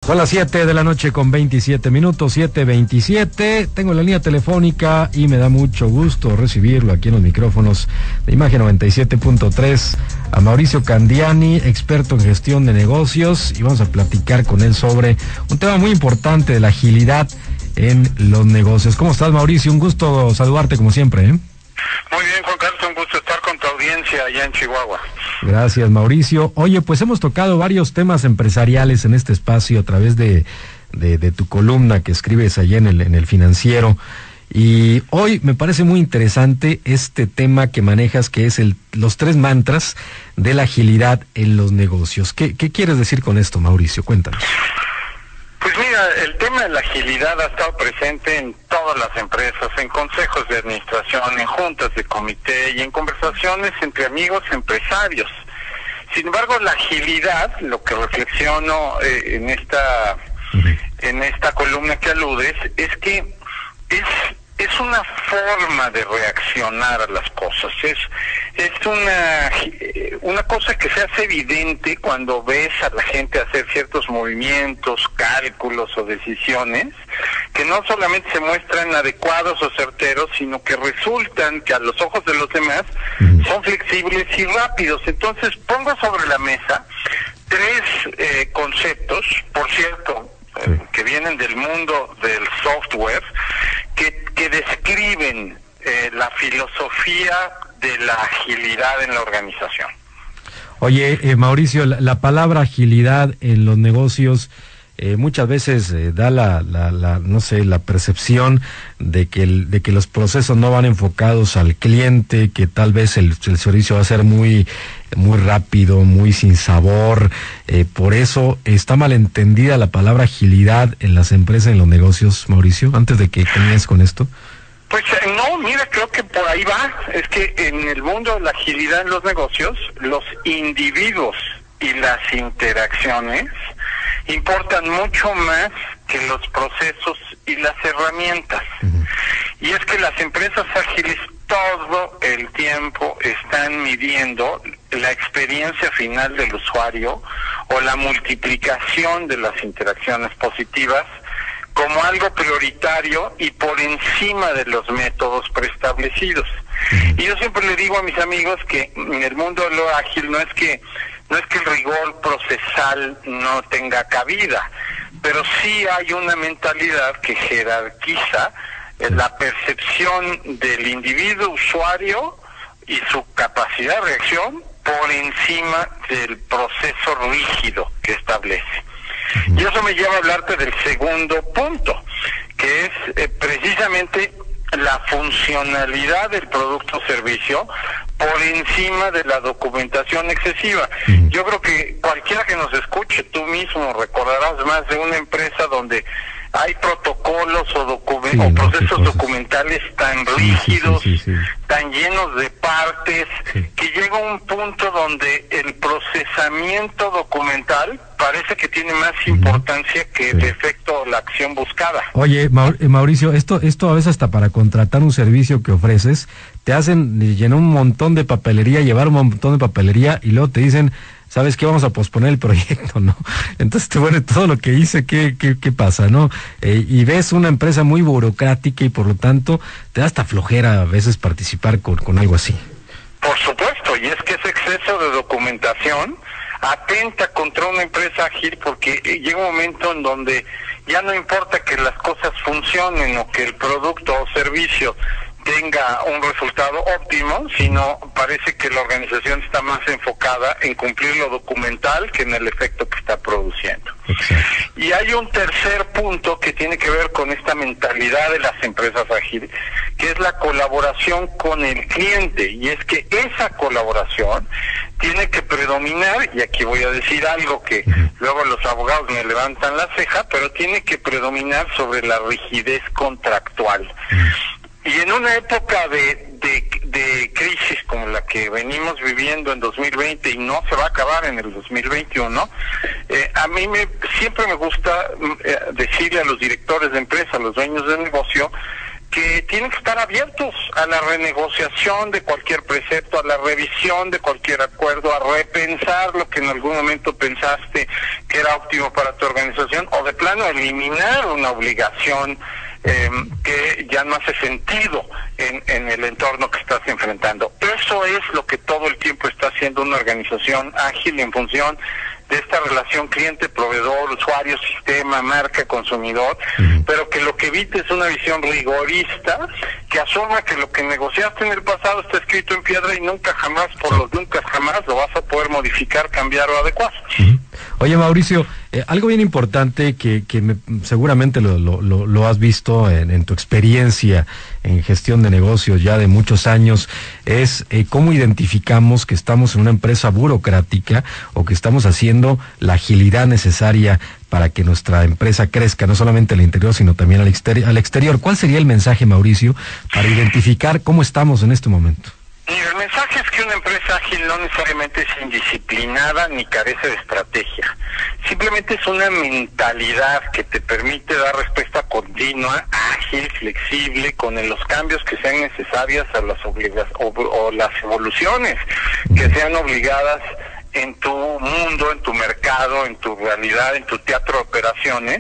Son las 7 de la noche con 27 minutos, 7:27. Tengo la línea telefónica y me da mucho gusto recibirlo aquí en los micrófonos de Imagen 97.3 a Mauricio Candiani, experto en gestión de negocios, y vamos a platicar con él sobre un tema muy importante de la agilidad en los negocios. ¿Cómo estás, Mauricio? Un gusto saludarte como siempre, ¿eh? Muy bien, Juan Carlos, un gusto estar con tu audiencia allá en Chihuahua. Gracias, Mauricio. Oye, pues hemos tocado varios temas empresariales en este espacio a través de tu columna que escribes allá en el Financiero. Y hoy me parece muy interesante este tema que manejas, que es los 3 mantras de la agilidad en los negocios. ¿Qué quieres decir con esto, Mauricio? Cuéntanos. Pues mira, el tema de la agilidad ha estado presente en todas las empresas, en consejos de administración, en juntas de comité y en conversaciones entre amigos empresarios. Sin embargo, la agilidad, lo que reflexiono en esta columna que aludes, es que es una forma de reaccionar a las cosas. Es una cosa que se hace evidente cuando ves a la gente hacer ciertos movimientos, cálculos o decisiones que no solamente se muestran adecuados o certeros, sino que resultan que a los ojos de los demás son flexibles y rápidos. Entonces pongo sobre la mesa 3 conceptos, por cierto, que vienen del mundo del software, que describen la filosofía de la agilidad en la organización. Oye, Mauricio, la palabra agilidad en los negocios muchas veces da la percepción de que los procesos no van enfocados al cliente, que tal vez el servicio va a ser muy rápido, muy sin sabor. Por eso está malentendida la palabra agilidad en las empresas, en los negocios, Mauricio, antes de que comiences con esto. Pues no, mira, creo que por ahí va. Es que en el mundo de la agilidad en los negocios, los individuos y las interacciones importan mucho más que los procesos y las herramientas. Y es que las empresas ágiles todo el tiempo están midiendo la experiencia final del usuario o la multiplicación de las interacciones positivas como algo prioritario y por encima de los métodos preestablecidos. Y yo siempre le digo a mis amigos que en el mundo de lo ágil no es que el rigor procesal no tenga cabida, pero sí hay una mentalidad que jerarquiza la percepción del individuo usuario y su capacidad de reacción por encima del proceso rígido que establece. Y eso me lleva a hablarte del segundo punto, que es precisamente la funcionalidad del producto o servicio por encima de la documentación excesiva. Yo creo que cualquiera que nos escuche, tú mismo recordarás más de una empresa donde hay protocolos o procesos documentales tan rígidos, tan llenos de partes, que llega un punto donde el procesamiento documental parece que tiene más importancia que el efecto o la acción buscada. Oye, Mauricio, esto a veces hasta para contratar un servicio que ofreces, te hacen llenar un montón de papelería, llevar un montón de papelería y luego te dicen, ¿sabes qué? Vamos a posponer el proyecto, ¿no? Entonces te vuelve todo lo que hice, ¿qué pasa, no? Y ves una empresa muy burocrática y por lo tanto te da hasta flojera a veces participar con algo así. Por supuesto, y es que ese exceso de documentación atenta contra una empresa ágil porque llega un momento en donde ya no importa que las cosas funcionen o que el producto o servicio tenga un resultado óptimo, sino parece que la organización está más enfocada en cumplir lo documental que en el efecto que está produciendo. Y hay un tercer punto que tiene que ver con esta mentalidad de las empresas ágiles, que es la colaboración con el cliente, y es que esa colaboración tiene que predominar, y aquí voy a decir algo que luego los abogados me levantan la ceja, pero tiene que predominar sobre la rigidez contractual. Y en una época de crisis como la que venimos viviendo en 2020 y no se va a acabar en el 2021, a mí siempre me gusta decirle a los directores de empresa, a los dueños de negocio, que tienen que estar abiertos a la renegociación de cualquier precepto, a la revisión de cualquier acuerdo, a repensar lo que en algún momento pensaste que era óptimo para tu organización, o a eliminar una obligación que ya no hace sentido en el entorno que estás enfrentando. Eso es lo que todo el tiempo está haciendo una organización ágil en función de esta relación cliente-proveedor, usuario, sistema, marca, consumidor, pero que lo que evite es una visión rigorista que asuma que lo que negociaste en el pasado está escrito en piedra y nunca jamás, por los nunca jamás, lo vas a poder modificar, cambiar o adecuar. Oye, Mauricio, algo bien importante que seguramente lo has visto en tu experiencia en gestión de negocios ya de muchos años, es cómo identificamos que estamos en una empresa burocrática o que estamos haciendo la agilidad necesaria para que nuestra empresa crezca, no solamente al interior, sino también al exterior. ¿Cuál sería el mensaje, Mauricio, para identificar cómo estamos en este momento? Mira, el mensaje es que una empresa ágil no necesariamente es indisciplinada ni carece de estrategia. Simplemente es una mentalidad que te permite dar respuesta continua, ágil, flexible, con los cambios que sean necesarias a las o las evoluciones que sean obligadas en tu mundo, en tu mercado, en tu realidad, en tu teatro de operaciones.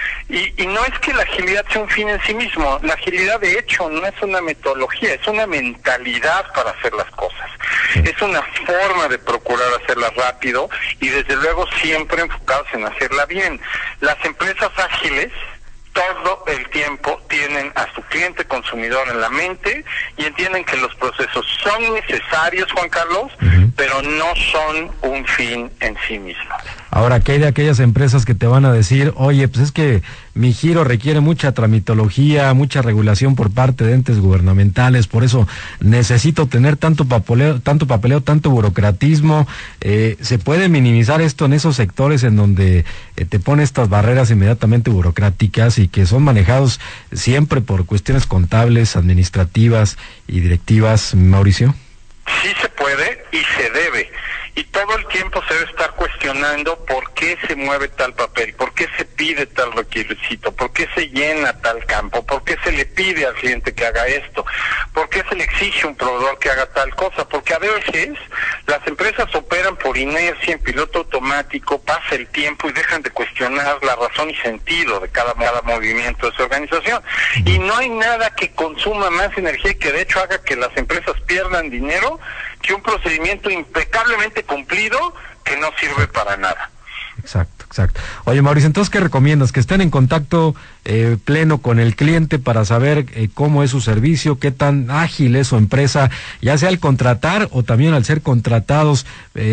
Y no es que la agilidad sea un fin en sí mismo. La agilidad, de hecho, no es una metodología, es una mentalidad para hacer las cosas. Es una forma de procurar hacerla rápido y, desde luego, siempre enfocados en hacerla bien. Las empresas ágiles todo el tiempo tienen a su cliente consumidor en la mente y entienden que los procesos son necesarios, Juan Carlos, pero no son un fin en sí mismos. Ahora, ¿qué hay de aquellas empresas que te van a decir, oye, pues es que mi giro requiere mucha tramitología, mucha regulación por parte de entes gubernamentales, por eso necesito tener tanto papeleo, tanto burocratismo? ¿Se puede minimizar esto en esos sectores en donde te pone estas barreras inmediatamente burocráticas y que son manejados siempre por cuestiones contables, administrativas y directivas, Mauricio? Sí se puede y se debe. Y todo el tiempo se debe estar cuestionando por qué se mueve tal papel, por qué se pide tal requisito, por qué se llena tal campo, por qué se le pide al cliente que haga esto, por qué se le exige a un proveedor que haga tal cosa, porque a veces las empresas operan por inercia, en piloto automático, pasa el tiempo y dejan de cuestionar la razón y sentido de cada movimiento de su organización. Y no hay nada que consuma más energía y que de hecho haga que las empresas pierdan dinero que un procedimiento impecablemente cumplido que no sirve para nada. Exacto. Oye, Mauricio, entonces, ¿qué recomiendas? ¿Que estén en contacto pleno con el cliente para saber cómo es su servicio, qué tan ágil es su empresa, ya sea al contratar o también al ser contratados?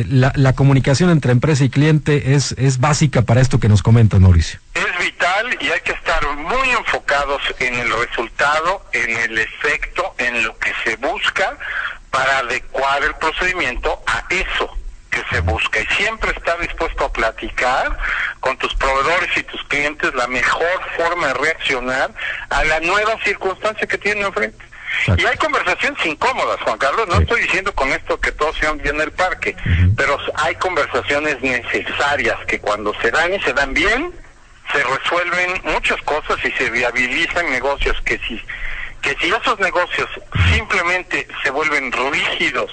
La comunicación entre empresa y cliente es básica para esto que nos comentas, Mauricio. Es vital y hay que estar muy enfocados en el resultado, en el efecto, en lo que se busca, para adecuar el procedimiento a eso que se busca, y siempre estar dispuesto a platicar con tus proveedores y tus clientes la mejor forma de reaccionar a la nueva circunstancia que tienen enfrente. Y hay conversaciones incómodas, Juan Carlos, no estoy diciendo con esto que todos sean bien en el parque, pero hay conversaciones necesarias que cuando se dan y se dan bien, se resuelven muchas cosas y se viabilizan negocios que si esos negocios simplemente se vuelven rígidos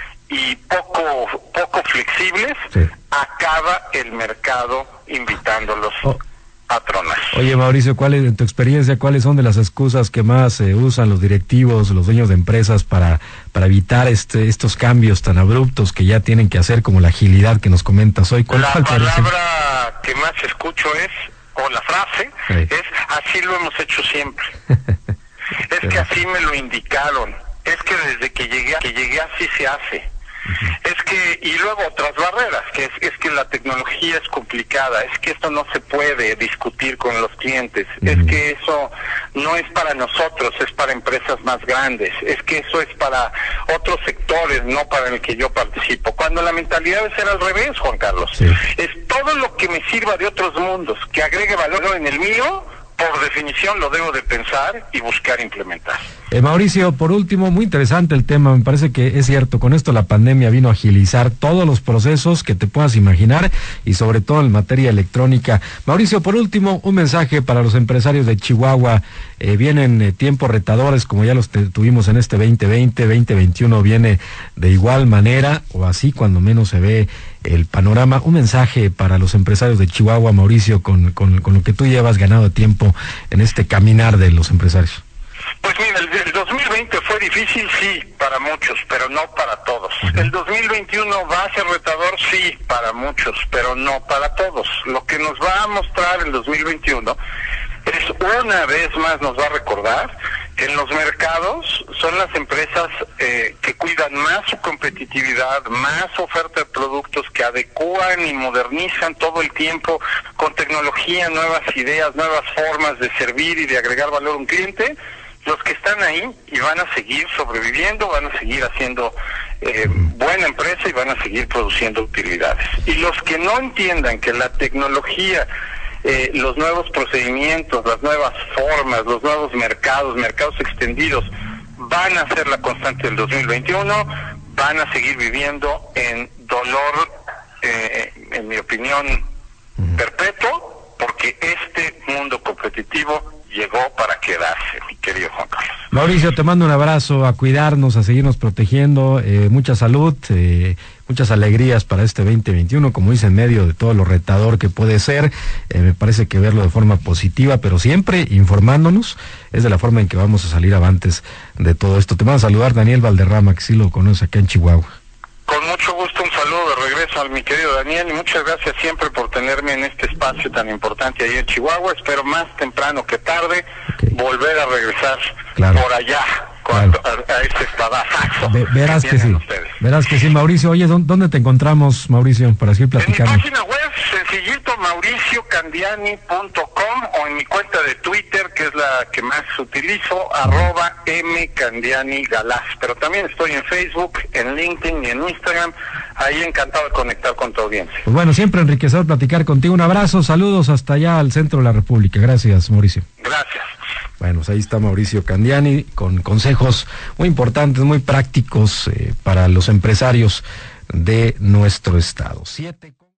y poco flexibles, acaba el mercado invitándolos a tronar. Oye, Mauricio, en tu experiencia, ¿cuáles son de las excusas que más usan los directivos, los dueños de empresas para evitar estos cambios tan abruptos que ya tienen que hacer, como la agilidad que nos comentas hoy? La palabra que más escucho o la frase, es así lo hemos hecho siempre. Es que así me lo indicaron, es que desde que llegué así se hace. Es que, y luego otras barreras, que es que la tecnología es complicada, es que esto no se puede discutir con los clientes, es que eso no es para nosotros, es para empresas más grandes, es que eso es para otros sectores, no para el que yo participo. Cuando la mentalidad debe ser al revés, Juan Carlos. Es todo lo que me sirva de otros mundos, que agregue valor en el mío, por definición lo debo de pensar y buscar implementar. Mauricio, por último, muy interesante el tema, me parece que es cierto, con esto la pandemia vino a agilizar todos los procesos que te puedas imaginar y sobre todo en materia electrónica. Mauricio, por último, un mensaje para los empresarios de Chihuahua. Vienen tiempos retadores como ya los tuvimos en este 2020, 2021 viene de igual manera o así cuando menos se ve el panorama. Un mensaje para los empresarios de Chihuahua, Mauricio, con lo que tú llevas ganado de tiempo en este caminar de los empresarios. Pues mira, el 2020 fue difícil, sí, para muchos, pero no para todos. El 2021 va a ser retador, sí, para muchos, pero no para todos. Lo que nos va a mostrar el 2021 es, una vez más nos va a recordar que en los mercados son las empresas que cuidan más su competitividad, más oferta de productos, que adecúan y modernizan todo el tiempo con tecnología, nuevas ideas, nuevas formas de servir y de agregar valor a un cliente. Los que están ahí y van a seguir sobreviviendo, van a seguir haciendo buena empresa y van a seguir produciendo utilidades. Y los que no entiendan que la tecnología, los nuevos procedimientos, las nuevas formas, los nuevos mercados extendidos, van a ser la constante del 2021, van a seguir viviendo en dolor, en mi opinión, perpetuo, porque este mundo competitivo llegó para quedarse, mi querido Juan Carlos. Mauricio, te mando un abrazo, a cuidarnos, a seguirnos protegiendo, mucha salud, muchas alegrías para este 2021, como dice, en medio de todo lo retador que puede ser. Me parece que verlo de forma positiva, pero siempre informándonos, es de la forma en que vamos a salir avantes de todo esto. Te mando a saludar Daniel Valderrama, que sí lo conoce acá en Chihuahua. Con mucho gusto, un saludo de regreso a mi querido Daniel y muchas gracias siempre por tenerme en este espacio tan importante ahí en Chihuahua. Espero más temprano que tarde volver a regresar por allá a este espadazo. Verás que sí, ustedes. Verás que sí, Mauricio. Oye, ¿dónde te encontramos, Mauricio, para seguir platicando? En mi página web, sencillito, mauriciocandiani.com, o en mi cuenta de Twitter, que es la que más utilizo, @mcandianigalaz. Pero también estoy en Facebook, en LinkedIn y en Instagram. Ahí encantado de conectar con tu audiencia. Pues bueno, siempre enriquecedor platicar contigo. Un abrazo, saludos hasta allá al centro de la República. Gracias, Mauricio. Gracias. Bueno, pues ahí está Mauricio Candiani con consejos muy importantes, muy prácticos para los empresarios de nuestro estado. 7